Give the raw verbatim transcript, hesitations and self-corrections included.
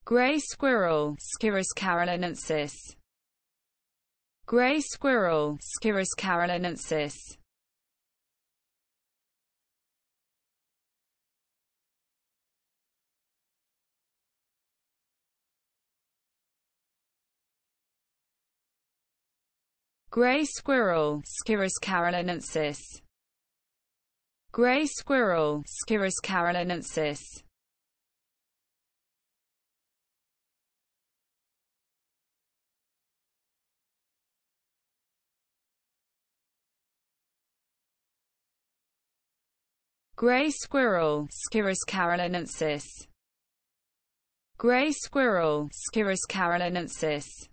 Gray squirrel, Sciurus carolinensis. Gray squirrel, Sciurus carolinensis. Gray squirrel, Sciurus carolinensis. Gray squirrel, Sciurus carolinensis. Gray squirrel, Sciurus carolinensis. Gray squirrel, Sciurus carolinensis.